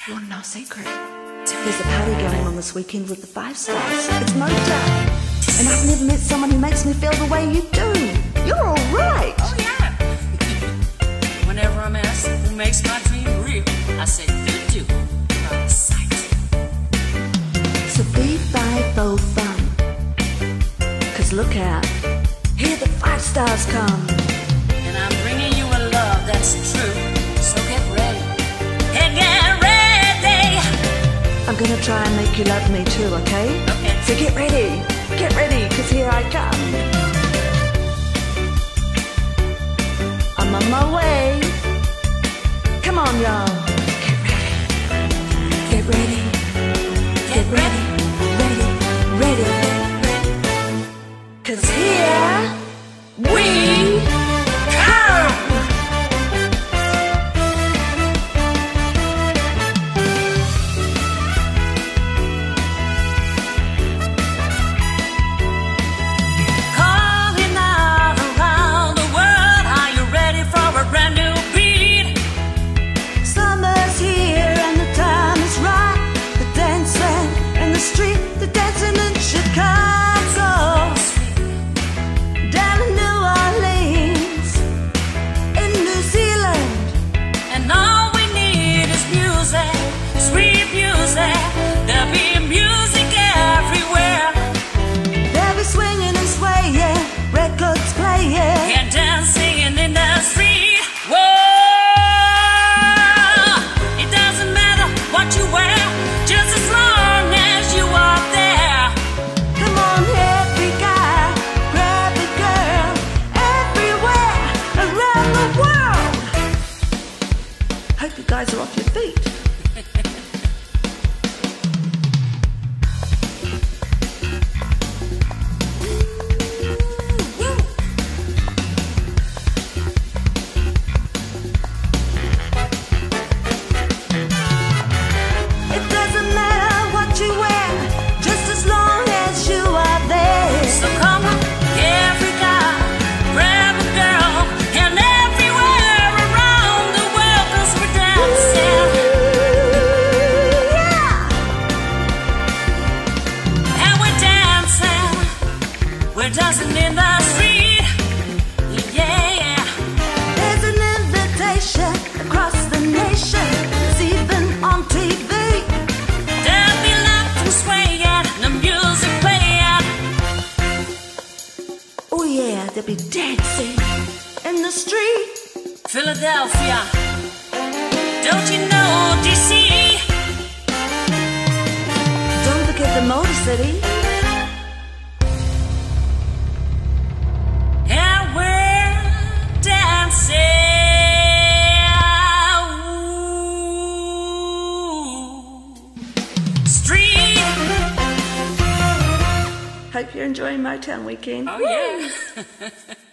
You want to know a secret? There's a party going on this weekend with the Five Stars. It's Motown. And I've never met someone who makes me feel the way you do. You're alright. Oh, yeah. Whenever I'm asked who makes my dream real, I say you do. Out of sight. So be fo fun. Cause look out, here the Five Stars come. And I'm bringing you a love that's true. So get ready. Hey, get ready. I'm gonna try and make you love me too, okay? Okay. So get ready, cause here I come. I'm on my way. Come on, y'all. Get ready. Get ready. Ready. Cause here we come. Calling out around the world, are you ready for a brand new beat? Summer's here and the time is right. The dancing in the street, the dancing in Chicago, down in New Orleans, in New Zealand. And all we need is music, sweet music. There'll be music everywhere. They'll be swinging and swaying, records playing. And dancing in the street. Whoa! It doesn't matter what you wear, just as long as you are there. Come on, every guy, grab a girl, everywhere around the world. Hope you guys are off your feet. It doesn't matter what you wear, just as long as you are there. So come on, every guy, grab a girl, and everywhere around the world, 'cause we're dancing. Yeah! And we're dancing. We're dancing in the street. Yeah. There's an invitation across the nation. It's even on TV. There'll be laughing, swaying, the music playing. Oh yeah, they'll be dancing in the street. Philadelphia, don't you know DC? Don't forget the Motor City. And we're dancing. Ooh. Street. Hope you're enjoying Motown weekend. Oh, yeah.